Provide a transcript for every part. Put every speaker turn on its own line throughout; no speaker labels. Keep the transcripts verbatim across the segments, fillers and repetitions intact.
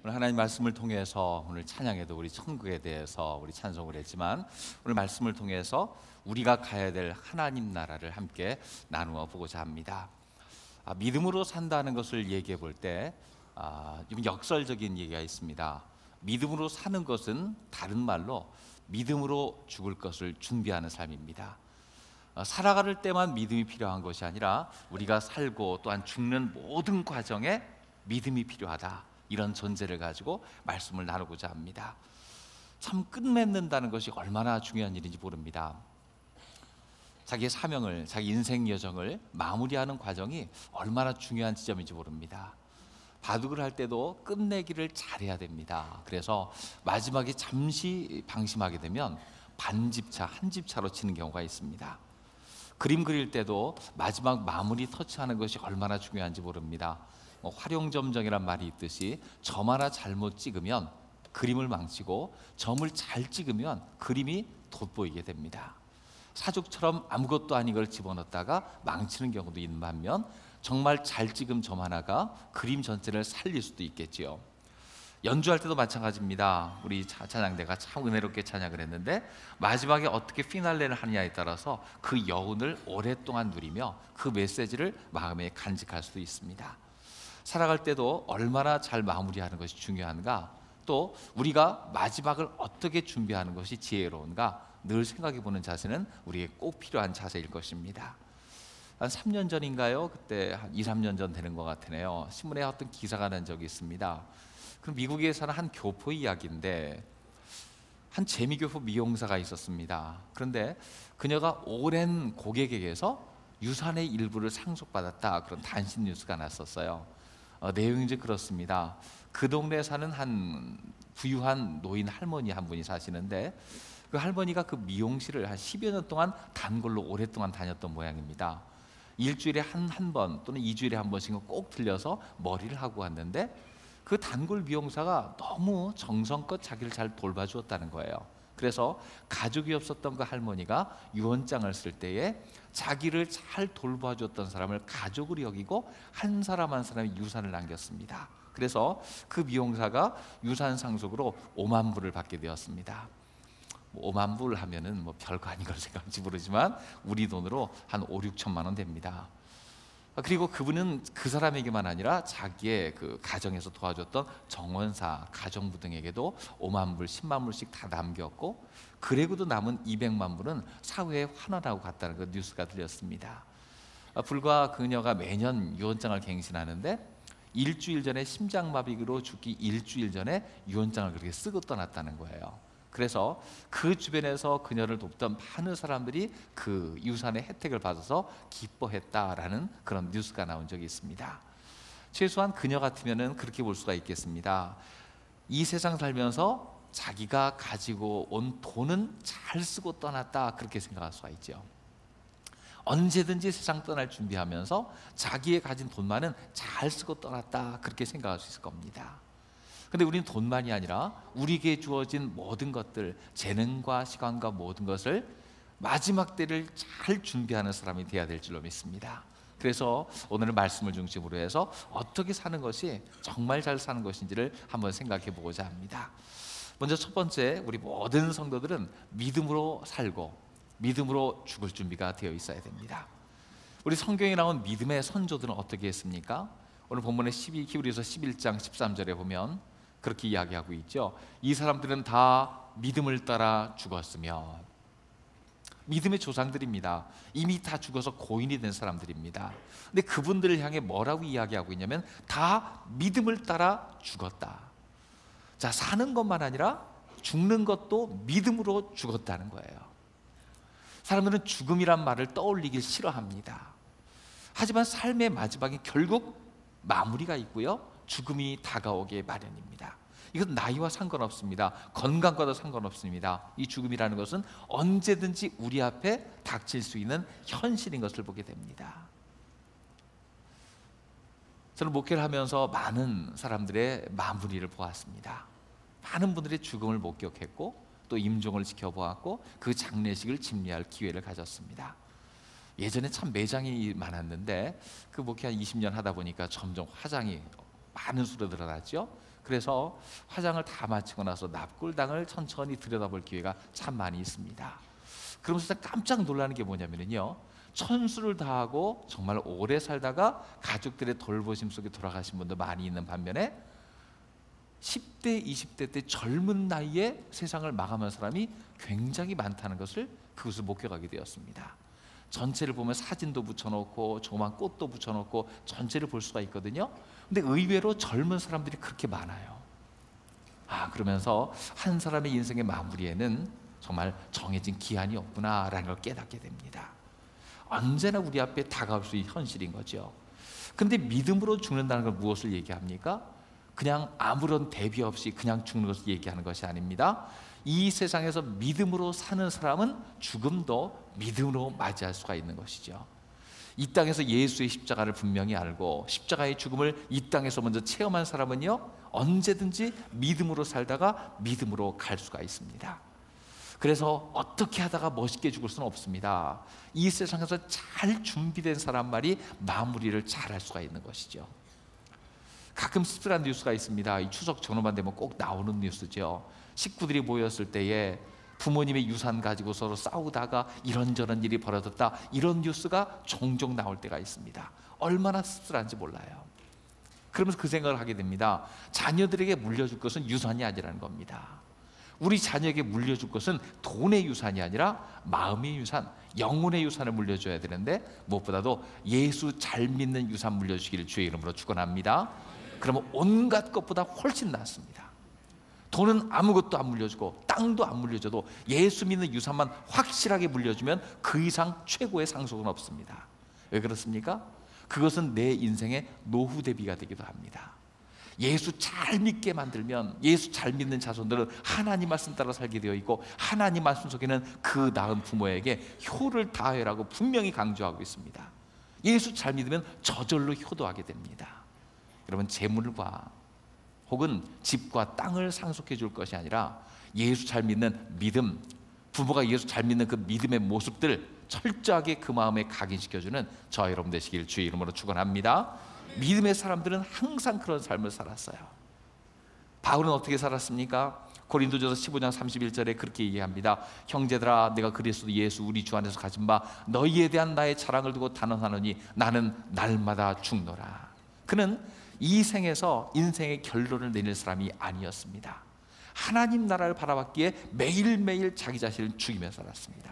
오늘 하나님 말씀을 통해서 오늘 찬양에도 우리 천국에 대해서 우리 찬송을 했지만 오늘 말씀을 통해서 우리가 가야 될 하나님 나라를 함께 나누어 보고자 합니다. 아, 믿음으로 산다는 것을 얘기해 볼 때 아, 좀 역설적인 얘기가 있습니다. 믿음으로 사는 것은 다른 말로 믿음으로 죽을 것을 준비하는 삶입니다. 어, 살아갈 때만 믿음이 필요한 것이 아니라 우리가 살고 또한 죽는 모든 과정에 믿음이 필요하다, 이런 전제를 가지고 말씀을 나누고자 합니다. 참 끝맺는다는 것이 얼마나 중요한 일인지 모릅니다. 자기의 사명을, 자기 인생 여정을 마무리하는 과정이 얼마나 중요한 지점인지 모릅니다. 바둑을 할 때도 끝내기를 잘해야 됩니다. 그래서 마지막에 잠시 방심하게 되면 반집차, 한집차로 치는 경우가 있습니다. 그림 그릴 때도 마지막 마무리 터치하는 것이 얼마나 중요한지 모릅니다. 뭐 활용점정이란 말이 있듯이 점 하나 잘못 찍으면 그림을 망치고 점을 잘 찍으면 그림이 돋보이게 됩니다. 사족처럼 아무것도 아닌 걸 집어넣다가 망치는 경우도 있는 반면 정말 잘 찍은 점 하나가 그림 전체를 살릴 수도 있겠지요. 연주할 때도 마찬가지입니다. 우리 찬양대가 참 은혜롭게 찬양을 했는데 마지막에 어떻게 피날레를 하느냐에 따라서 그 여운을 오랫동안 누리며 그 메시지를 마음에 간직할 수도 있습니다. 살아갈 때도 얼마나 잘 마무리하는 것이 중요한가, 또 우리가 마지막을 어떻게 준비하는 것이 지혜로운가 늘 생각해 보는 자세는 우리에게 꼭 필요한 자세일 것입니다. 한 삼 년 전인가요? 그때 한 이, 삼 년 전 되는 것 같으네요. 신문에 어떤 기사가 난 적이 있습니다. 그 미국에 사는 한 교포 이야기인데, 한 재미교포 미용사가 있었습니다. 그런데 그녀가 오랜 고객에게서 유산의 일부를 상속받았다, 그런 단신 뉴스가 났었어요. 어, 내용이 이제 그렇습니다. 그 동네에 사는 한 부유한 노인 할머니 한 분이 사시는데, 그 할머니가 그 미용실을 한 십여 년 동안 단골로 오랫동안 다녔던 모양입니다. 일주일에 한 한 번 또는 이주일에 한 번씩은 꼭 들려서 머리를 하고 왔는데, 그 단골 미용사가 너무 정성껏 자기를 잘 돌봐주었다는 거예요. 그래서 가족이 없었던 그 할머니가 유언장을 쓸 때에 자기를 잘 돌봐주었던 사람을 가족으로 여기고 한 사람 한 사람의 유산을 남겼습니다. 그래서 그 미용사가 유산 상속으로 오만 불을 받게 되었습니다. 오만 불 하면은 뭐 별거 아닌 걸 생각할지 모르지만 우리 돈으로 한 오, 육천만 원 됩니다. 그리고 그분은 그 사람에게만 아니라 자기의 그 가정에서 도와줬던 정원사, 가정부 등에게도 오만 불, 십만 불씩 다 남겼고, 그래도 남은 이백만 불은 사회에 환원하고 갔다는 그 뉴스가 들렸습니다. 불과 그녀가 매년 유언장을 갱신하는데 일주일 전에 심장마비로 죽기 일주일 전에 유언장을 그렇게 쓰고 떠났다는 거예요. 그래서 그 주변에서 그녀를 돕던 많은 사람들이 그 유산의 혜택을 받아서 기뻐했다라는 그런 뉴스가 나온 적이 있습니다. 최소한 그녀 같으면 그렇게 볼 수가 있겠습니다. 이 세상 살면서 자기가 가지고 온 돈은 잘 쓰고 떠났다, 그렇게 생각할 수가 있죠. 언제든지 세상 떠날 준비하면서 자기의 가진 돈만은 잘 쓰고 떠났다, 그렇게 생각할 수 있을 겁니다. 근데 우리는 돈만이 아니라 우리에게 주어진 모든 것들, 재능과 시간과 모든 것을 마지막 때를 잘 준비하는 사람이 되어야 될 줄로 믿습니다. 그래서 오늘은 말씀을 중심으로 해서 어떻게 사는 것이 정말 잘 사는 것인지를 한번 생각해 보고자 합니다. 먼저 첫 번째, 우리 모든 성도들은 믿음으로 살고 믿음으로 죽을 준비가 되어 있어야 됩니다. 우리 성경에 나온 믿음의 선조들은 어떻게 했습니까? 오늘 본문의 히브리서 십일 장 십삼 절에 보면 그렇게 이야기하고 있죠. 이 사람들은 다 믿음을 따라 죽었으며, 믿음의 조상들입니다. 이미 다 죽어서 고인이 된 사람들입니다. 근데 그분들을 향해 뭐라고 이야기하고 있냐면 다 믿음을 따라 죽었다. 자, 사는 것만 아니라 죽는 것도 믿음으로 죽었다는 거예요. 사람들은 죽음이란 말을 떠올리길 싫어합니다. 하지만 삶의 마지막에 결국 마무리가 있고요, 죽음이 다가오게 마련입니다. 이건 나이와 상관없습니다. 건강과도 상관없습니다. 이 죽음이라는 것은 언제든지 우리 앞에 닥칠 수 있는 현실인 것을 보게 됩니다. 저는 목회를 하면서 많은 사람들의 마무리를 보았습니다. 많은 분들의 죽음을 목격했고 또 임종을 지켜보았고 그 장례식을 집례할 기회를 가졌습니다. 예전에 참 매장이 많았는데 그 목회 한 이십 년 하다 보니까 점점 화장이 많은 수로 늘어났죠. 그래서 화장을 다 마치고 나서 납골당을 천천히 들여다볼 기회가 참 많이 있습니다. 그러면서 깜짝 놀라는 게 뭐냐면요, 천수를 다하고 정말 오래 살다가 가족들의 돌보심 속에 돌아가신 분도 많이 있는 반면에 십 대, 이십 대 때 젊은 나이에 세상을 마감한 사람이 굉장히 많다는 것을 그것을 목격하게 되었습니다. 전체를 보면 사진도 붙여놓고 조그만 꽃도 붙여놓고 전체를 볼 수가 있거든요. 근데 의외로 젊은 사람들이 그렇게 많아요. 아, 그러면서 한 사람의 인생의 마무리에는 정말 정해진 기한이 없구나라는 걸 깨닫게 됩니다. 언제나 우리 앞에 다가올 수 있는 현실인 거죠. 근데 믿음으로 죽는다는 건 무엇을 얘기합니까? 그냥 아무런 대비 없이 그냥 죽는 것을 얘기하는 것이 아닙니다. 이 세상에서 믿음으로 사는 사람은 죽음도 믿음으로 맞이할 수가 있는 것이죠. 이 땅에서 예수의 십자가를 분명히 알고 십자가의 죽음을 이 땅에서 먼저 체험한 사람은요, 언제든지 믿음으로 살다가 믿음으로 갈 수가 있습니다. 그래서 어떻게 하다가 멋있게 죽을 수는 없습니다. 이 세상에서 잘 준비된 사람만이 마무리를 잘 할 수가 있는 것이죠. 가끔 씁쓸한 뉴스가 있습니다. 이 추석 전후만 되면 꼭 나오는 뉴스죠. 식구들이 모였을 때에 부모님의 유산 가지고 서로 싸우다가 이런저런 일이 벌어졌다, 이런 뉴스가 종종 나올 때가 있습니다. 얼마나 씁쓸한지 몰라요. 그러면서 그 생각을 하게 됩니다. 자녀들에게 물려줄 것은 유산이 아니라는 겁니다. 우리 자녀에게 물려줄 것은 돈의 유산이 아니라 마음의 유산, 영혼의 유산을 물려줘야 되는데 무엇보다도 예수 잘 믿는 유산 물려주기를 주의 이름으로 축원합니다. 그러면 온갖 것보다 훨씬 낫습니다. 돈은 아무것도 안 물려주고 땅도 안 물려줘도 예수 믿는 유산만 확실하게 물려주면 그 이상 최고의 상속은 없습니다. 왜 그렇습니까? 그것은 내 인생의 노후 대비가 되기도 합니다. 예수 잘 믿게 만들면 예수 잘 믿는 자손들은 하나님 말씀 따라 살게 되어 있고 하나님 말씀 속에는 그 낳은 부모에게 효를 다해라고 분명히 강조하고 있습니다. 예수 잘 믿으면 저절로 효도하게 됩니다. 여러분, 재물과 혹은 집과 땅을 상속해 줄 것이 아니라 예수 잘 믿는 믿음, 부모가 예수 잘 믿는 그 믿음의 모습들 철저하게 그 마음에 각인시켜주는 저와 여러분 되시길 주의 이름으로 축원합니다. 믿음의 사람들은 항상 그런 삶을 살았어요. 바울은 어떻게 살았습니까? 고린도전서 십오 장 삼십일 절에 그렇게 얘기합니다. 형제들아, 내가 그리스도 예수 우리 주 안에서 가진 바 너희에 대한 나의 자랑을 두고 단언하노니 나는 날마다 죽노라. 그는 이 생에서 인생의 결론을 내릴 사람이 아니었습니다. 하나님 나라를 바라봤기에 매일매일 자기 자신을 죽이며 살았습니다.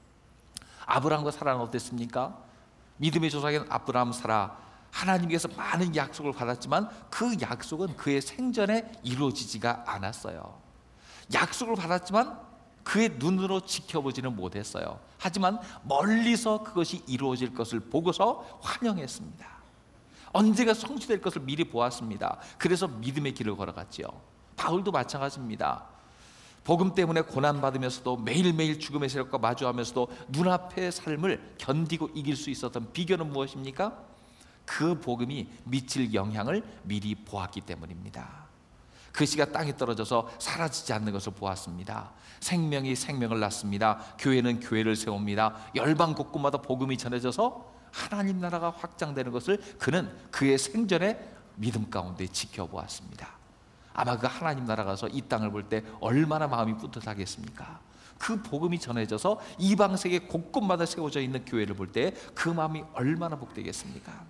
아브라함과 사라는 어땠습니까? 믿음의 조상인 아브라함, 사라, 하나님께서 많은 약속을 받았지만 그 약속은 그의 생전에 이루어지지가 않았어요. 약속을 받았지만 그의 눈으로 지켜보지는 못했어요. 하지만 멀리서 그것이 이루어질 것을 보고서 환영했습니다. 언제가 성취될 것을 미리 보았습니다. 그래서 믿음의 길을 걸어갔지요. 바울도 마찬가지입니다. 복음 때문에 고난받으면서도 매일매일 죽음의 세력과 마주하면서도 눈앞의 삶을 견디고 이길 수 있었던 비결은 무엇입니까? 그 복음이 미칠 영향을 미리 보았기 때문입니다. 그 씨가 땅에 떨어져서 사라지지 않는 것을 보았습니다. 생명이 생명을 낳습니다. 교회는 교회를 세웁니다. 열방 곳곳마다 복음이 전해져서 하나님 나라가 확장되는 것을 그는 그의 생전에 믿음 가운데 지켜보았습니다. 아마 그 하나님 나라 가서 이 땅을 볼 때 얼마나 마음이 뿌듯하겠습니까? 그 복음이 전해져서 이방 세계 곳곳마다 세워져 있는 교회를 볼 때 그 마음이 얼마나 복되겠습니까?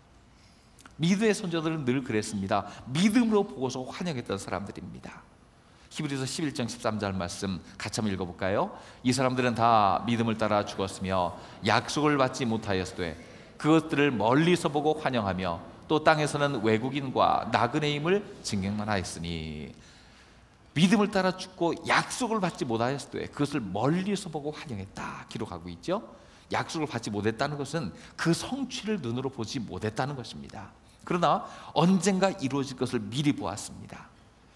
믿음의 선조들은 늘 그랬습니다. 믿음으로 보고서 환영했던 사람들입니다. 히브리서 십일 장 십삼 절 말씀 같이 한번 읽어볼까요? 이 사람들은 다 믿음을 따라 죽었으며 약속을 받지 못하였으되 그것들을 멀리서 보고 환영하며 또 땅에서는 외국인과 나그네의 힘을 증명만 하였으니, 믿음을 따라 죽고 약속을 받지 못하였을 때 그것을 멀리서 보고 환영했다 기록하고 있죠. 약속을 받지 못했다는 것은 그 성취를 눈으로 보지 못했다는 것입니다. 그러나 언젠가 이루어질 것을 미리 보았습니다.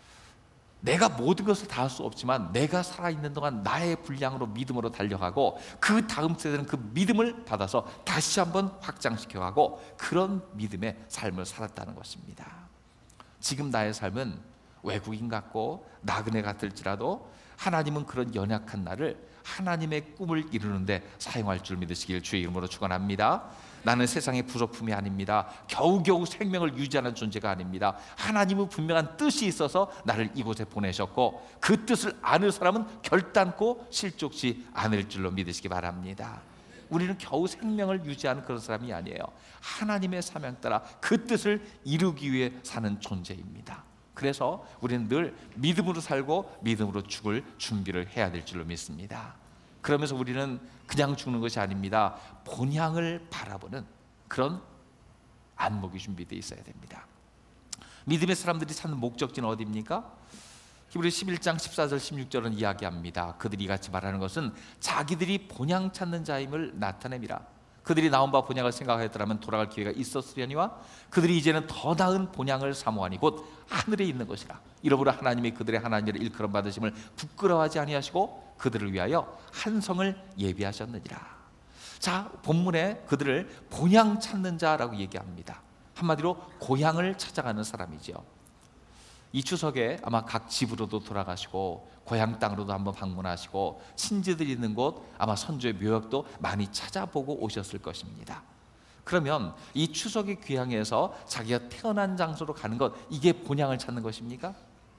내가 모든 것을 다 할 수 없지만 내가 살아있는 동안 나의 분량으로 믿음으로 달려가고 그 다음 세대는 그 믿음을 받아서 다시 한번 확장시켜가고 그런 믿음의 삶을 살았다는 것입니다. 지금 나의 삶은 외국인 같고 나그네 같을지라도 하나님은 그런 연약한 나를 하나님의 꿈을 이루는데 사용할 줄 믿으시길 주의 이름으로 축원합니다. 나는 세상의 부속품이 아닙니다. 겨우겨우 생명을 유지하는 존재가 아닙니다. 하나님은 분명한 뜻이 있어서 나를 이곳에 보내셨고 그 뜻을 아는 사람은 결단코 실족지 않을 줄로 믿으시기 바랍니다. 우리는 겨우 생명을 유지하는 그런 사람이 아니에요. 하나님의 사명 따라 그 뜻을 이루기 위해 사는 존재입니다. 그래서 우리는 늘 믿음으로 살고 믿음으로 죽을 준비를 해야 될 줄로 믿습니다. 그러면서 우리는 그냥 죽는 것이 아닙니다. 본향을 바라보는 그런 안목이 준비되어 있어야 됩니다. 믿음의 사람들이 찾는 목적지는 어디입니까? 히브리 십일 장 십사 절 십육 절은 이야기합니다. 그들이 같이 말하는 것은 자기들이 본향 찾는 자임을 나타냅니다. 그들이 나온 바 본향을 생각하였더라면 돌아갈 기회가 있었으려니와 그들이 이제는 더 나은 본향을 사모하니 곧 하늘에 있는 것이라. 이러므로 하나님이 그들의 하나님을 일컬음 받으심을 부끄러워하지 아니하시고 그들을 위하여 한 성을 예비하셨느니라. 자, 본문에 그들을 본향 찾는 자라고 얘기합니다. 한마디로 고향을 찾아가는 사람이죠. 이 추석에 아마 각 집으로도 돌아가시고 고향 땅으로도 한번 방문하시고 친지들이 있는 곳 아마 선조의 묘역도 많이 찾아보고 오셨을 것입니다. 그러면 이 추석의 귀향에서 자기가 태어난 장소로 가는 것, 이게 본향을 찾는 것입니까?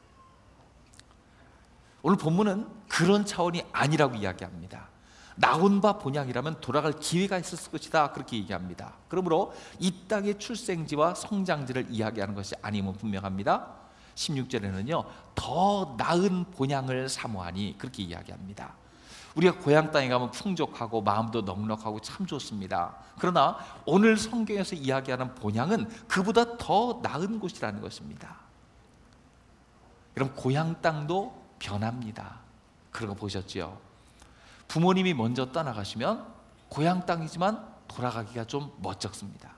오늘 본문은 그런 차원이 아니라고 이야기합니다. 나온 바 본향이라면 돌아갈 기회가 있었을 것이다, 그렇게 얘기합니다. 그러므로 이 땅의 출생지와 성장지를 이야기하는 것이 아님은 분명합니다. 십육 절에는요 더 나은 본향을 사모하니 그렇게 이야기합니다. 우리가 고향 땅에 가면 풍족하고 마음도 넉넉하고 참 좋습니다. 그러나 오늘 성경에서 이야기하는 본향은 그보다 더 나은 곳이라는 것입니다. 여러분, 고향 땅도 변합니다. 그런 거 보셨죠? 부모님이 먼저 떠나가시면 고향 땅이지만 돌아가기가 좀 멋쩍습니다.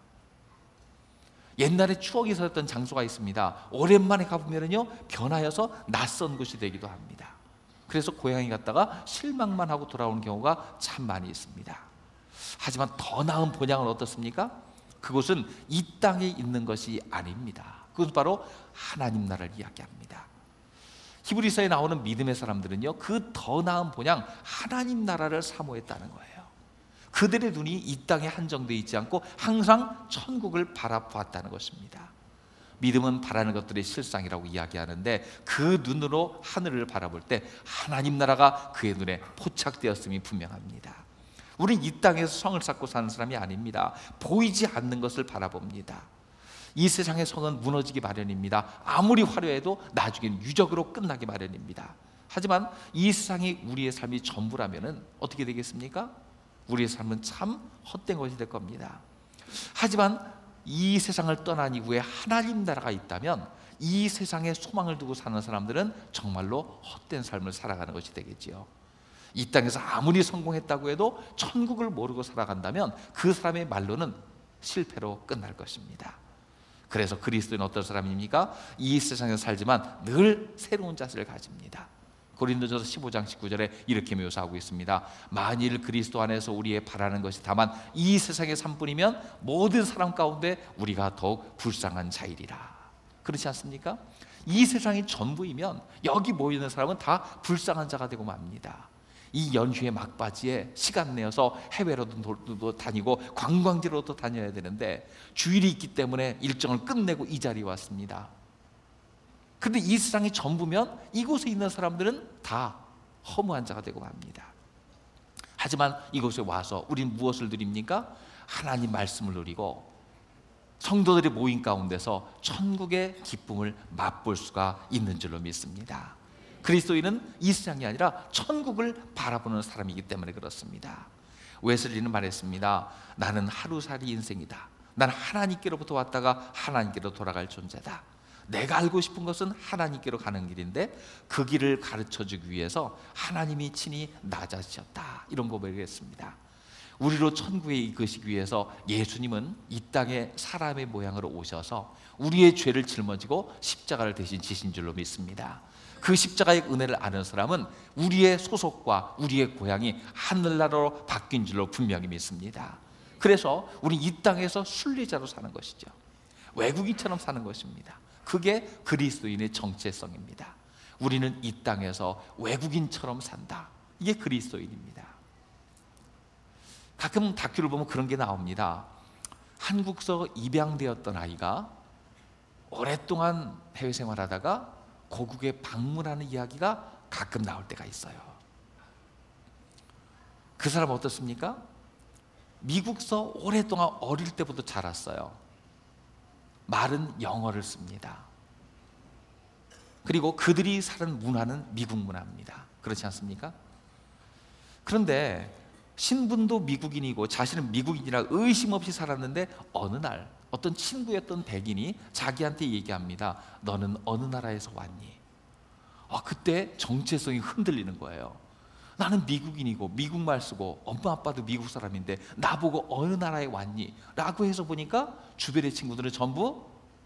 옛날에 추억이 있었던 장소가 있습니다. 오랜만에 가보면요 변하여서 낯선 곳이 되기도 합니다. 그래서 고향에 갔다가 실망만 하고 돌아오는 경우가 참 많이 있습니다. 하지만 더 나은 본향은 어떻습니까? 그곳은 이 땅에 있는 것이 아닙니다. 그것은 바로 하나님 나라를 이야기합니다. 히브리서에 나오는 믿음의 사람들은요 그 더 나은 본향 하나님 나라를 사모했다는 거예요. 그들의 눈이 이 땅에 한정되어 있지 않고 항상 천국을 바라보았다는 것입니다. 믿음은 바라는 것들의 실상이라고 이야기하는데 그 눈으로 하늘을 바라볼 때 하나님 나라가 그의 눈에 포착되었음이 분명합니다. 우린 이 땅에서 성을 쌓고 사는 사람이 아닙니다. 보이지 않는 것을 바라봅니다. 이 세상의 성은 무너지기 마련입니다. 아무리 화려해도 나중엔 유적으로 끝나기 마련입니다. 하지만 이 세상이 우리의 삶이 전부라면 어떻게 되겠습니까? 우리의 삶은 참 헛된 것이 될 겁니다. 하지만 이 세상을 떠난 이후에 하나님 나라가 있다면 이 세상에 소망을 두고 사는 사람들은 정말로 헛된 삶을 살아가는 것이 되겠지요. 이 땅에서 아무리 성공했다고 해도 천국을 모르고 살아간다면 그 사람의 말로는 실패로 끝날 것입니다. 그래서 그리스도인은 어떤 사람입니까? 이 세상에서 살지만 늘 새로운 자세를 가집니다. 고린도전서 십오 장 십구 절에 이렇게 묘사하고 있습니다. 만일 그리스도 안에서 우리의 바라는 것이 다만 이 세상의 삶뿐이면 모든 사람 가운데 우리가 더욱 불쌍한 자이리라. 그렇지 않습니까? 이 세상이 전부이면 여기 모이는 사람은 다 불쌍한 자가 되고 맙니다. 이 연휴의 막바지에 시간 내어서 해외로도 다니고 관광지로도 다녀야 되는데 주일이 있기 때문에 일정을 끝내고 이 자리에 왔습니다. 그런데 이 세상이 전부면 이곳에 있는 사람들은 다 허무한 자가 되고 맙니다. 하지만 이곳에 와서 우린 무엇을 누립니까? 하나님 말씀을 누리고 성도들이 모인 가운데서 천국의 기쁨을 맛볼 수가 있는 줄로 믿습니다. 그리스도인은 이 세상이 아니라 천국을 바라보는 사람이기 때문에 그렇습니다. 웨슬리는 말했습니다. 나는 하루살이 인생이다. 난 하나님께로부터 왔다가 하나님께로 돌아갈 존재다. 내가 알고 싶은 것은 하나님께로 가는 길인데 그 길을 가르쳐주기 위해서 하나님이 친히 낮아지셨다. 이런 고백을 했습니다. 우리로 천국에 이끄시기 위해서 예수님은 이 땅에 사람의 모양으로 오셔서 우리의 죄를 짊어지고 십자가를 대신 지신 줄로 믿습니다. 그 십자가의 은혜를 아는 사람은 우리의 소속과 우리의 고향이 하늘나라로 바뀐 줄로 분명히 믿습니다. 그래서 우리 이 땅에서 순례자로 사는 것이죠. 외국인처럼 사는 것입니다. 그게 그리스도인의 정체성입니다. 우리는 이 땅에서 외국인처럼 산다. 이게 그리스도인입니다. 가끔 다큐를 보면 그런 게 나옵니다. 한국서 입양되었던 아이가 오랫동안 해외 생활하다가 고국에 방문하는 이야기가 가끔 나올 때가 있어요. 그 사람 어떻습니까? 미국서 오랫동안 어릴 때부터 자랐어요. 말은 영어를 씁니다. 그리고 그들이 사는 문화는 미국 문화입니다. 그렇지 않습니까? 그런데 신분도 미국인이고 자신은 미국인이라 의심 없이 살았는데 어느 날 어떤 친구였던 백인이 자기한테 얘기합니다. 너는 어느 나라에서 왔니? 아, 그때 정체성이 흔들리는 거예요. 나는 미국인이고 미국말 쓰고 엄마 아빠도 미국 사람인데 나보고 어느 나라에 왔니? 라고 해서 보니까 주변의 친구들은 전부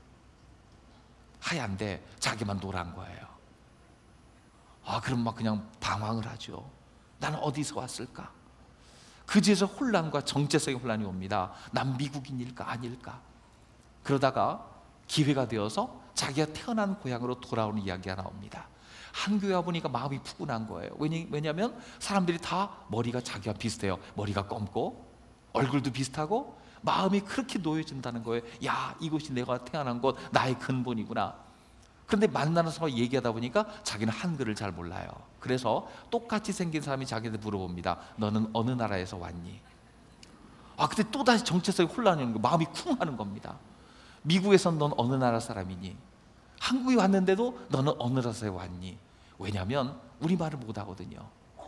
하얀데 자기만 노란 거예요. 아, 그럼 막 그냥 방황을 하죠. 나는 어디서 왔을까? 그제서 혼란과 정체성의 혼란이 옵니다. 난 미국인일까 아닐까? 그러다가 기회가 되어서 자기가 태어난 고향으로 돌아오는 이야기가 나옵니다. 한국에 와보니까 마음이 푸근한 거예요. 왜냐하면 사람들이 다 머리가 자기와 비슷해요. 머리가 검고 얼굴도 비슷하고 마음이 그렇게 놓여진다는 거예요. 야, 이곳이 내가 태어난 곳, 나의 근본이구나. 그런데 만나는 사람과 얘기하다 보니까 자기는 한글을 잘 몰라요. 그래서 똑같이 생긴 사람이 자기한테 물어봅니다. 너는 어느 나라에서 왔니? 아, 그때 또다시 정체성이 혼란이 오는 거, 마음이 쿵 하는 겁니다. 미국에선 넌 어느 나라 사람이니? 한국에 왔는데도 너는 어느 나라에서 왔니? 왜냐하면 우리말을 못하거든요.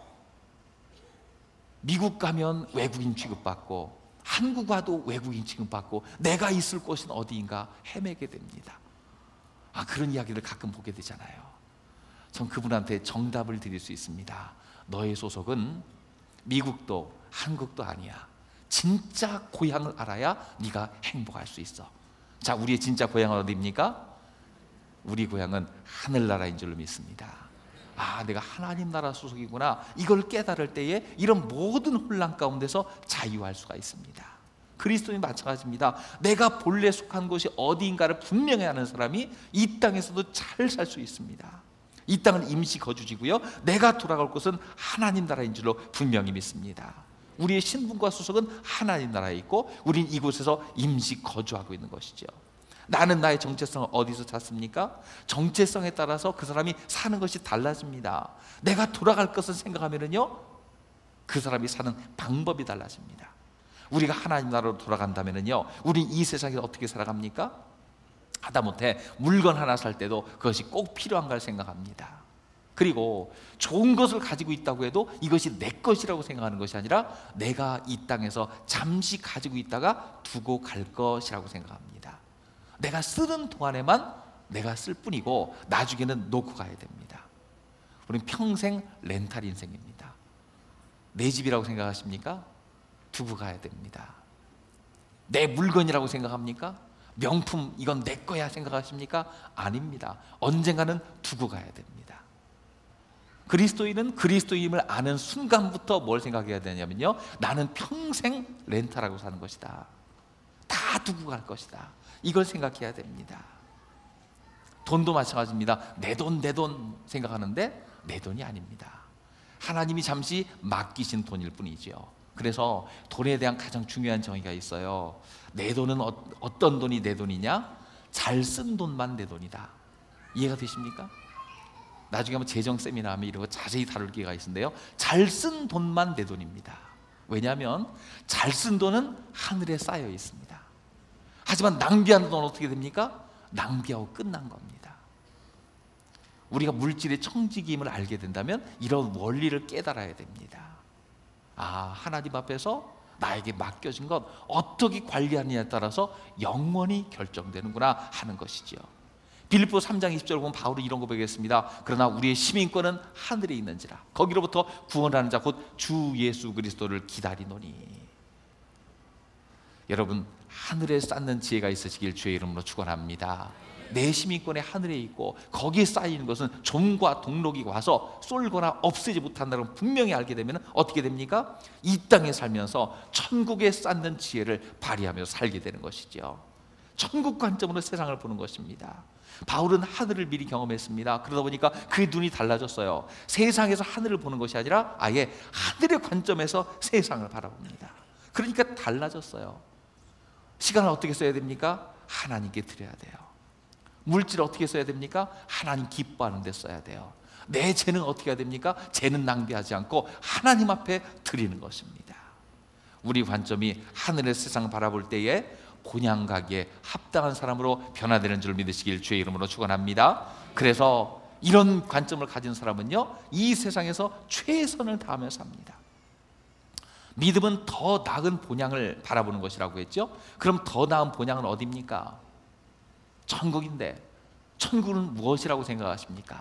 미국 가면 외국인 취급받고 한국 와도 외국인 취급받고 내가 있을 곳은 어디인가 헤매게 됩니다. 아, 그런 이야기를 가끔 보게 되잖아요. 전 그분한테 정답을 드릴 수 있습니다. 너의 소속은 미국도 한국도 아니야. 진짜 고향을 알아야 네가 행복할 수 있어. 자, 우리의 진짜 고향은 어디입니까? 우리 고향은 하늘나라인 줄로 믿습니다. 아, 내가 하나님 나라 소속이구나. 이걸 깨달을 때에 이런 모든 혼란 가운데서 자유할 수가 있습니다. 그리스도인 마찬가지입니다. 내가 본래 속한 곳이 어디인가를 분명히 아는 사람이 이 땅에서도 잘 살 수 있습니다. 이 땅은 임시 거주지고요, 내가 돌아갈 곳은 하나님 나라인 줄로 분명히 믿습니다. 우리의 신분과 소속은 하나님 나라에 있고 우린 이곳에서 임시 거주하고 있는 것이죠. 나는 나의 정체성을 어디서 찾습니까? 정체성에 따라서 그 사람이 사는 것이 달라집니다. 내가 돌아갈 것을 생각하면요, 그 사람이 사는 방법이 달라집니다. 우리가 하나님 나라로 돌아간다면요, 우린 이 세상에서 어떻게 살아갑니까? 하다못해 물건 하나 살 때도 그것이 꼭 필요한가를 생각합니다. 그리고 좋은 것을 가지고 있다고 해도 이것이 내 것이라고 생각하는 것이 아니라 내가 이 땅에서 잠시 가지고 있다가 두고 갈 것이라고 생각합니다. 내가 쓰는 동안에만 내가 쓸 뿐이고 나중에는 놓고 가야 됩니다. 우리는 평생 렌탈 인생입니다. 내 집이라고 생각하십니까? 두고 가야 됩니다. 내 물건이라고 생각합니까? 명품, 이건 내 거야 생각하십니까? 아닙니다. 언젠가는 두고 가야 됩니다. 그리스도인은 그리스도임을 아는 순간부터 뭘 생각해야 되냐면요, 나는 평생 렌탈하고 사는 것이다. 다 두고 갈 것이다. 이걸 생각해야 됩니다. 돈도 마찬가지입니다. 내 돈, 내 돈 생각하는데 내 돈이 아닙니다. 하나님이 잠시 맡기신 돈일 뿐이죠. 그래서 돈에 대한 가장 중요한 정의가 있어요. 내 돈은 어, 어떤 돈이 내 돈이냐? 잘 쓴 돈만 내 돈이다. 이해가 되십니까? 나중에 한번 재정 세미나 하면 이런 거 자세히 다룰 기회가 있는데요, 잘 쓴 돈만 내 돈입니다. 왜냐하면 잘 쓴 돈은 하늘에 쌓여 있습니다. 하지만 낭비하는 돈은 어떻게 됩니까? 낭비하고 끝난 겁니다. 우리가 물질의 청지기임을 알게 된다면 이런 원리를 깨달아야 됩니다. 아, 하나님 앞에서 나에게 맡겨진 것 어떻게 관리하느냐에 따라서 영원히 결정되는구나 하는 것이죠. 빌립보 삼 장 이십 절 보면 바울이 이런 거 보겠습니다. 그러나 우리의 시민권은 하늘에 있는지라 거기로부터 구원하는 자 곧 주 예수 그리스도를 기다리노니. 여러분, 하늘에 쌓는 지혜가 있으시길 주의 이름으로 축원합니다. 내 시민권에 하늘에 있고 거기에 쌓이는 것은 종과 동록이 와서 쏠거나 없애지 못한다는 걸 분명히 알게 되면 어떻게 됩니까? 이 땅에 살면서 천국에 쌓는 지혜를 발휘하며 살게 되는 것이죠. 천국 관점으로 세상을 보는 것입니다. 바울은 하늘을 미리 경험했습니다. 그러다 보니까 그의 눈이 달라졌어요. 세상에서 하늘을 보는 것이 아니라 아예 하늘의 관점에서 세상을 바라봅니다. 그러니까 달라졌어요. 시간을 어떻게 써야 됩니까? 하나님께 드려야 돼요. 물질을 어떻게 써야 됩니까? 하나님 기뻐하는 데 써야 돼요. 내 재능 어떻게 해야 됩니까? 재능 낭비하지 않고 하나님 앞에 드리는 것입니다. 우리 관점이 하늘의 세상을 바라볼 때에 본향 가기에 합당한 사람으로 변화되는 줄 믿으시길 주의 이름으로 축원합니다. 그래서 이런 관점을 가진 사람은요, 이 세상에서 최선을 다하며 삽니다. 믿음은 더 나은 본향을 바라보는 것이라고 했죠. 그럼 더 나은 본향은 어디입니까? 천국인데, 천국은 무엇이라고 생각하십니까?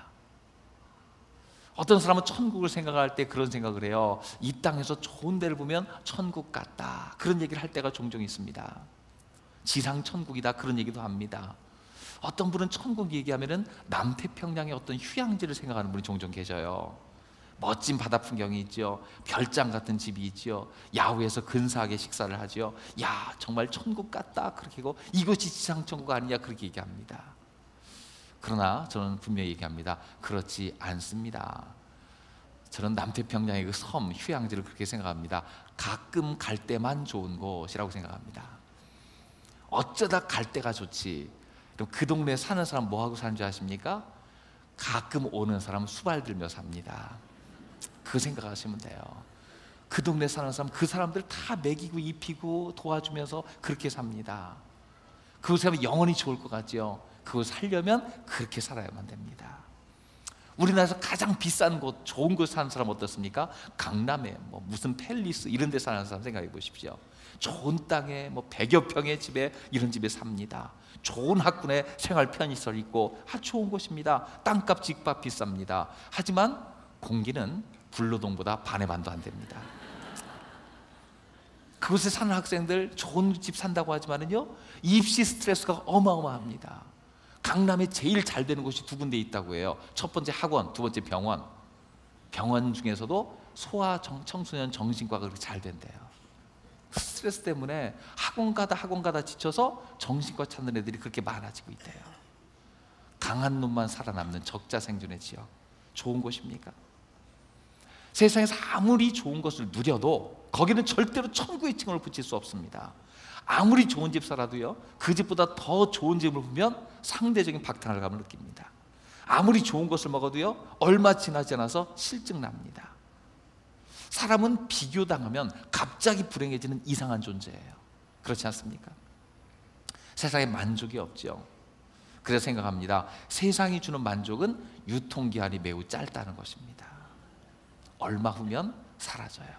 어떤 사람은 천국을 생각할 때 그런 생각을 해요. 이 땅에서 좋은 데를 보면 천국 같다, 그런 얘기를 할 때가 종종 있습니다. 지상 천국이다, 그런 얘기도 합니다. 어떤 분은 천국 얘기하면은 남태평양의 어떤 휴양지를 생각하는 분이 종종 계셔요. 멋진 바다 풍경이 있죠. 별장 같은 집이 있죠. 야외에서 근사하게 식사를 하죠. 야, 정말 천국 같다, 그렇게 하고 이것이 지상 천국 아니냐, 그렇게 얘기합니다. 그러나 저는 분명히 얘기합니다. 그렇지 않습니다. 저는 남태평양의 그 섬, 휴양지를 그렇게 생각합니다. 가끔 갈 때만 좋은 곳이라고 생각합니다. 어쩌다 갈 때가 좋지. 그럼 그 동네에 사는 사람 뭐하고 사는 줄 아십니까? 가끔 오는 사람 수발 들며 삽니다. 그 생각하시면 돼요. 그 동네 사는 사람, 그 사람들 다 먹이고 입히고 도와주면서 그렇게 삽니다. 그곳에 가면 영원히 좋을 것 같죠. 그걸 살려면 그렇게 살아야만 됩니다. 우리나라에서 가장 비싼 곳, 좋은 곳 사는 사람 어떻습니까? 강남에 뭐 무슨 팰리스 이런 데 사는 사람 생각해 보십시오. 좋은 땅에 뭐 백여 평의 집에, 이런 집에 삽니다. 좋은 학군에 생활 편의시설 있고 아주 좋은 곳입니다. 땅값 집값 비쌉니다. 하지만 공기는 불로동보다 반의 반도 안 됩니다. 그곳에 사는 학생들 좋은 집 산다고 하지만은요, 입시 스트레스가 어마어마합니다. 강남에 제일 잘 되는 곳이 두 군데 있다고 해요. 첫 번째 학원, 두 번째 병원. 병원 중에서도 소아 정, 청소년 정신과가 그렇게 잘 된대요. 스트레스 때문에 학원 가다 학원 가다 지쳐서 정신과 찾는 애들이 그렇게 많아지고 있대요. 강한 놈만 살아남는 적자 생존의 지역, 좋은 곳입니까? 세상에서 아무리 좋은 것을 누려도 거기는 절대로 천국의 칭을 붙일 수 없습니다. 아무리 좋은 집 살아도요, 그 집보다 더 좋은 집을 보면 상대적인 박탈감을 느낍니다. 아무리 좋은 것을 먹어도요, 얼마 지나지 않아서 실증 납니다. 사람은 비교당하면 갑자기 불행해지는 이상한 존재예요. 그렇지 않습니까? 세상에 만족이 없죠. 그래서 생각합니다. 세상이 주는 만족은 유통기한이 매우 짧다는 것입니다. 얼마 후면 사라져요.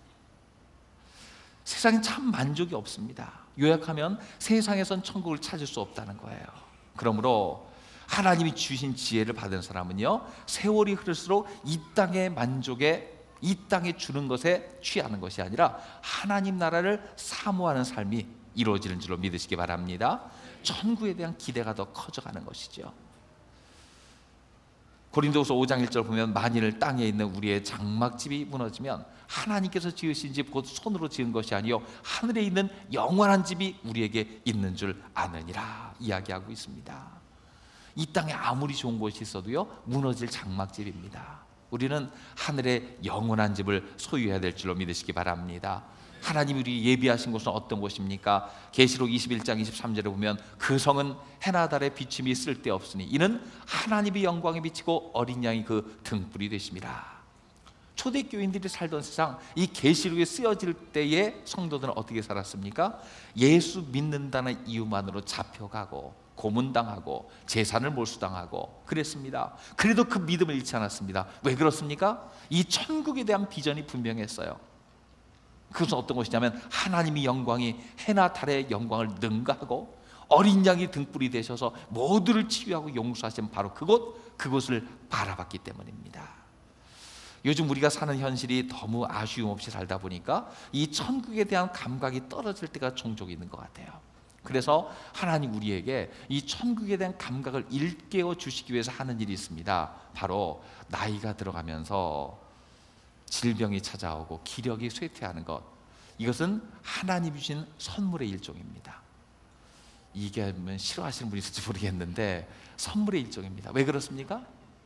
세상엔 참 만족이 없습니다. 요약하면 세상에선 천국을 찾을 수 없다는 거예요. 그러므로 하나님이 주신 지혜를 받은 사람은요, 세월이 흐를수록 이 땅의 만족에, 이 땅에 주는 것에 취하는 것이 아니라 하나님 나라를 사모하는 삶이 이루어지는 줄로 믿으시기 바랍니다. 천국에 대한 기대가 더 커져가는 것이죠. 고린도후서 오 장 일 절 보면, 만일 땅에 있는 우리의 장막집이 무너지면 하나님께서 지으신 집 곧 손으로 지은 것이 아니요 하늘에 있는 영원한 집이 우리에게 있는 줄 아느니라 이야기하고 있습니다. 이 땅에 아무리 좋은 곳이 있어도요, 무너질 장막집입니다. 우리는 하늘의 영원한 집을 소유해야 될 줄로 믿으시기 바랍니다. 하나님이 우리 예비하신 곳은 어떤 곳입니까? 계시록 이십일 장 이십삼 절에 보면, 그 성은 해나 달의 비침이 쓸데없으니 이는 하나님의 영광에 비치고 어린 양이 그 등불이 되심이라. 초대교인들이 살던 세상, 이 계시록에 쓰여질 때의 성도들은 어떻게 살았습니까? 예수 믿는다는 이유만으로 잡혀가고 고문당하고 재산을 몰수당하고 그랬습니다. 그래도 그 믿음을 잃지 않았습니다. 왜 그렇습니까? 이 천국에 대한 비전이 분명했어요. 그것은 어떤 것이냐면, 하나님의 영광이 해나 달의 영광을 능가하고 어린 양이 등불이 되셔서 모두를 치유하고 용서하신 바로 그곳, 그곳을 바라봤기 때문입니다. 요즘 우리가 사는 현실이 너무 아쉬움 없이 살다 보니까 이 천국에 대한 감각이 떨어질 때가 종종 있는 것 같아요. 그래서 하나님 우리에게 이 천국에 대한 감각을 일깨워 주시기 위해서 하는 일이 있습니다. 바로 나이가 들어가면서 질병이 찾아오고 기력이 쇠퇴하는 것, 이것은 하나님이 주신 선물의 일종입니다. 이게 싫어하시는 분이 있을지 모르겠는데 선물의 일종입니다. 왜 그렇습니까?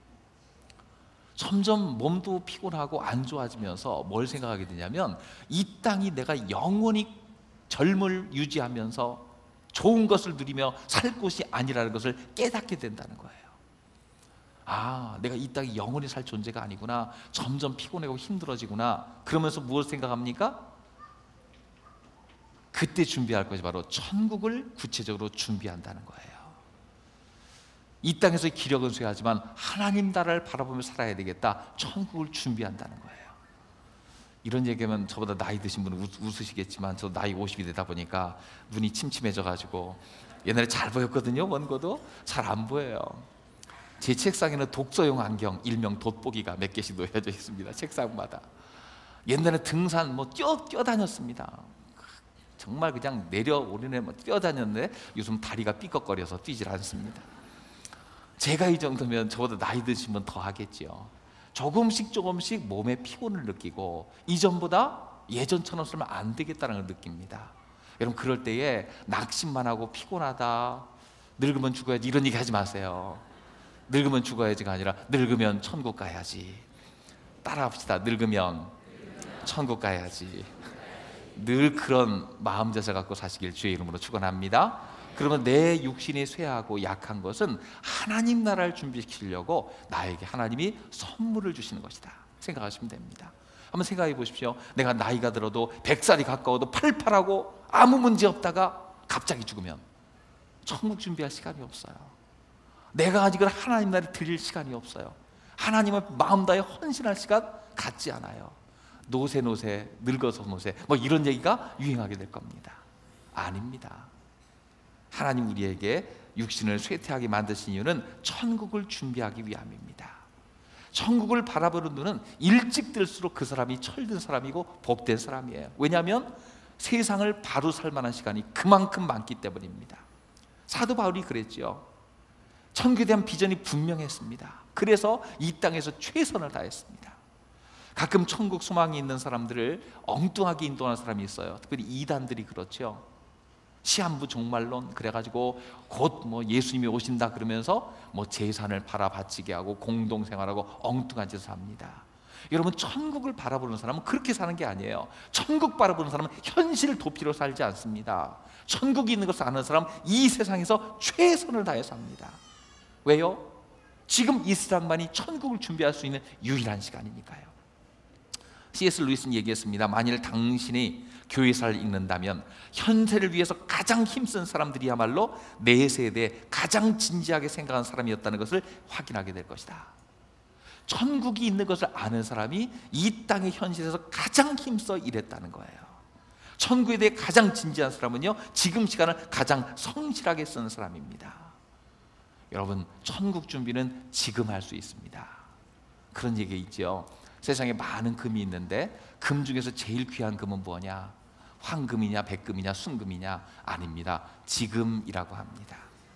점점 몸도 피곤하고 안 좋아지면서 뭘 생각하게 되냐면, 이 땅이 내가 영원히 젊음을 유지하면서 좋은 것을 누리며 살 곳이 아니라는 것을 깨닫게 된다는 거예요. 아, 내가 이 땅에 영원히 살 존재가 아니구나. 점점 피곤하고 힘들어지구나. 그러면서 무엇을 생각합니까? 그때 준비할 것이 바로 천국을 구체적으로 준비한다는 거예요. 이 땅에서의 기력은 쇠하지만 하나님 나라를 바라보며 살아야 되겠다. 천국을 준비한다는 거예요. 이런 얘기하면 저보다 나이 드신 분은 웃, 웃으시겠지만 저 나이 오십이 되다 보니까 눈이 침침해져 가지고 옛날에 잘 보였거든요. 원고도 잘 안 보여요. 제 책상에는 독서용 안경 일명 돋보기가 몇 개씩 놓여져 있습니다. 책상마다. 옛날에 등산 뭐 뛰어, 뛰어다녔습니다. 정말 그냥 내려오르네 뭐 뛰어다녔는데 요즘 다리가 삐걱거려서 뛰질 않습니다. 제가 이 정도면 저보다 나이 드신 분 더 하겠지요. 조금씩 조금씩 몸에 피곤을 느끼고 이전보다 예전처럼 살면 안 되겠다는 걸 느낍니다. 여러분 그럴 때에 낙심만 하고 피곤하다, 늙으면 죽어야지 이런 얘기 하지 마세요. 늙으면 죽어야지가 아니라 늙으면 천국 가야지. 따라합시다. 늙으면 천국 가야지. 늘 그런 마음 자세 갖고 사시길 주의 이름으로 축원합니다. 그러면 내 육신이 쇠하고 약한 것은 하나님 나라를 준비시키려고 나에게 하나님이 선물을 주시는 것이다 생각하시면 됩니다. 한번 생각해 보십시오. 내가 나이가 들어도 백 살이 가까워도 팔팔하고 아무 문제 없다가 갑자기 죽으면 천국 준비할 시간이 없어요. 내가 아직은 하나님 나라를 드릴 시간이 없어요. 하나님을 마음 다해 헌신할 시간 갖지 않아요. 노세 노세 늙어서 노세 뭐 이런 얘기가 유행하게 될 겁니다. 아닙니다. 하나님 우리에게 육신을 쇠퇴하게 만드신 이유는 천국을 준비하기 위함입니다. 천국을 바라보는 눈은 일찍 들수록 그 사람이 철든 사람이고 복된 사람이에요. 왜냐하면 세상을 바로 살 만한 시간이 그만큼 많기 때문입니다. 사도 바울이 그랬죠. 천국에 대한 비전이 분명했습니다. 그래서 이 땅에서 최선을 다했습니다. 가끔 천국 소망이 있는 사람들을 엉뚱하게 인도하는 사람이 있어요. 특별히 이단들이 그렇죠. 시한부 종말론 그래가지고 곧 뭐 예수님이 오신다 그러면서 뭐 재산을 팔아 바치게 하고 공동생활하고 엉뚱한 짓을 합니다. 여러분 천국을 바라보는 사람은 그렇게 사는 게 아니에요. 천국 바라보는 사람은 현실 도피로 살지 않습니다. 천국이 있는 것을 아는 사람은 이 세상에서 최선을 다해 삽니다. 왜요? 지금 이 시간만이 천국을 준비할 수 있는 유일한 시간이니까요. 씨 에스 루이스는 얘기했습니다. 만일 당신이 교회사를 읽는다면 현세를 위해서 가장 힘쓴 사람들이야말로 내 세대에 가장 진지하게 생각한 사람이었다는 것을 확인하게 될 것이다. 천국이 있는 것을 아는 사람이 이 땅의 현실에서 가장 힘써 일했다는 거예요. 천국에 대해 가장 진지한 사람은요 지금 시간을 가장 성실하게 쓰는 사람입니다. 여러분 천국 준비는 지금 할 수 있습니다. 그런 얘기 있죠. 세상에 많은 금이 있는데 금 중에서 제일 귀한 금은 뭐냐? 황금이냐 백금이냐 순금이냐? 아닙니다. 지금이라고 합니다.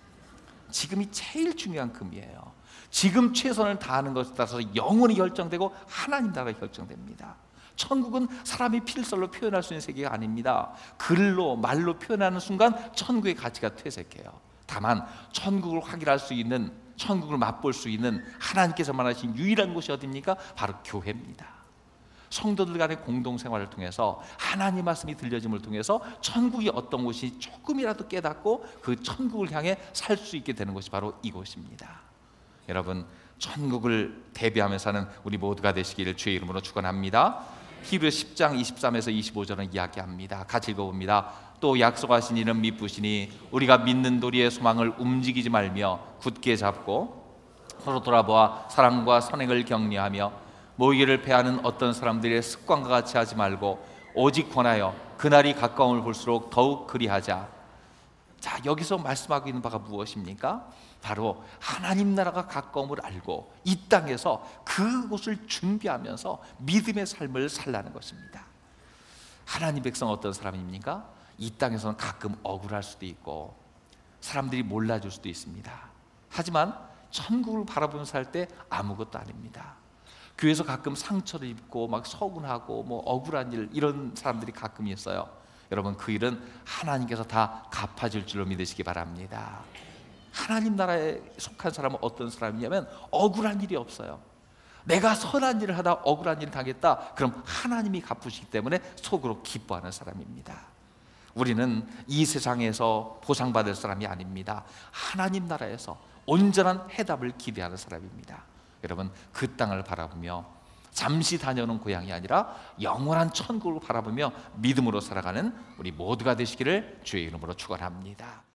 지금이 제일 중요한 금이에요. 지금 최선을 다하는 것에 따라서 영원히 결정되고 하나님 나라가 결정됩니다. 천국은 사람이 필설로 표현할 수 있는 세계가 아닙니다. 글로 말로 표현하는 순간 천국의 가치가 퇴색해요. 다만 천국을 확인할 수 있는, 천국을 맛볼 수 있는 하나님께서만 하신 유일한 곳이 어디입니까? 바로 교회입니다. 성도들 간의 공동생활을 통해서 하나님 말씀이 들려짐을 통해서 천국이 어떤 곳이 조금이라도 깨닫고 그 천국을 향해 살 수 있게 되는 것이 바로 이곳입니다. 여러분 천국을 대비하며 사는 우리 모두가 되시기를 주의 이름으로 축원합니다. 히브리 십 장 이십삼에서 이십오 절은 이야기합니다. 같이 읽어봅니다. 또 약속하신 이는 미쁘시니 우리가 믿는 도리의 소망을 움직이지 말며 굳게 잡고 서로 돌아보아 사랑과 선행을 격려하며 모이기를 패하는 어떤 사람들의 습관과 같이 하지 말고 오직 권하여 그날이 가까움을 볼수록 더욱 그리하자. 자, 여기서 말씀하고 있는 바가 무엇입니까? 바로 하나님 나라가 가까움을 알고 이 땅에서 그곳을 준비하면서 믿음의 삶을 살라는 것입니다. 하나님 백성 어떤 사람입니까? 이 땅에서는 가끔 억울할 수도 있고 사람들이 몰라줄 수도 있습니다. 하지만 천국을 바라보면서 살 때 아무것도 아닙니다. 교회에서 가끔 상처를 입고 막 서운하고 뭐 억울한 일 이런 사람들이 가끔 있어요. 여러분 그 일은 하나님께서 다 갚아줄 줄로 믿으시기 바랍니다. 하나님 나라에 속한 사람은 어떤 사람이냐면 억울한 일이 없어요. 내가 선한 일을 하다 억울한 일을 당했다 그럼 하나님이 갚으시기 때문에 속으로 기뻐하는 사람입니다. 우리는 이 세상에서 보상받을 사람이 아닙니다. 하나님 나라에서 온전한 해답을 기대하는 사람입니다. 여러분, 그 땅을 바라보며 잠시 다녀오는 고향이 아니라 영원한 천국을 바라보며 믿음으로 살아가는 우리 모두가 되시기를 주의 이름으로 축원합니다.